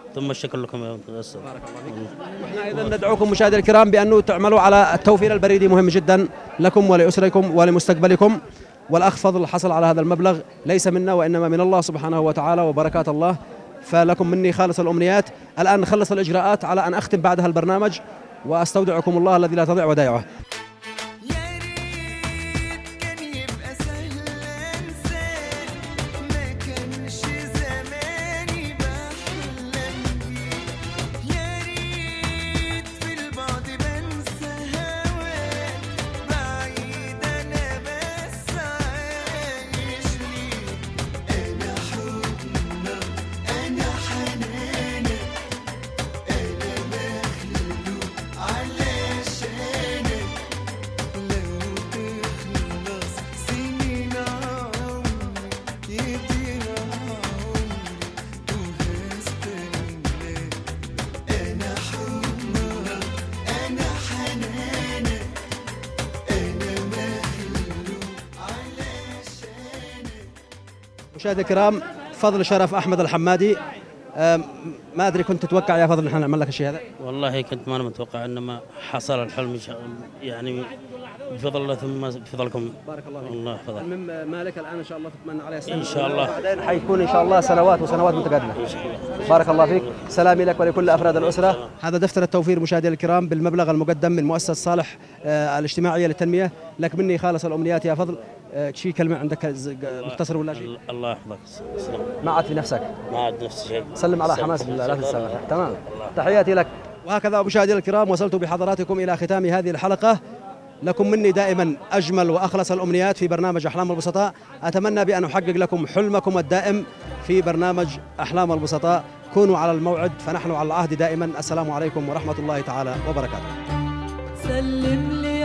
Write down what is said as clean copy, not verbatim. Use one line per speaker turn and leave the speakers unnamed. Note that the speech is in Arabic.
ثم الشكر لكم يا أستاذ.
بارك الله فيك. واحنا ايضا ندعوكم مشاهدينا الكرام بانه تعملوا على التوفير البريدي، مهم جدا لكم ولاسركم ولمستقبلكم. والاخ فضل حصل على هذا المبلغ ليس منا وانما من الله سبحانه وتعالى وبركات الله، فلكم مني خالص الامنيات. الان نخلص الاجراءات على ان اختم بعدها البرنامج، واستودعكم الله الذي لا تضيع ودائعه. مشاهدينا الكرام، فضل شرف أحمد الحمادي. ما أدري كنت تتوقع يا فضل نحن نعمل لك الشيء هذا؟
والله كنت ما أنا متوقع، إنما حصل الحلم يعني بفضل الله ثم بفضلكم.
بارك الله فيك.
الله يحفظك.
المهم مالك الآن إن شاء الله تتمنى عليه السلامة
إن شاء الله.
بعدين حيكون إن شاء الله سنوات وسنوات متقدمة.
إن شاء الله.
بارك الله فيك. سلامي لك ولكل أفراد الأسرة. هذا دفتر التوفير مشاهدينا الكرام بالمبلغ المقدم من مؤسسة صالح الاجتماعية للتنمية. لك مني خالص الأمنيات يا فضل. شيء كلمة عندك مختصر ولا شيء؟
الله يحفظك.
ما عاد في نفسك؟
ما عاد نفس الشيء.
سلم على حماس بالله لا تتسامح. تمام. تحياتي لك. وهكذا مشاهدينا الكرام وصلت بحضراتكم إلى ختام هذه الحلقة. لكم مني دائما أجمل وأخلص الأمنيات في برنامج أحلام البسطاء. أتمنى بأن أحقق لكم حلمكم الدائم في برنامج أحلام البسطاء. كونوا على الموعد فنحن على العهد دائما. السلام عليكم ورحمة الله تعالى وبركاته.
سلم لي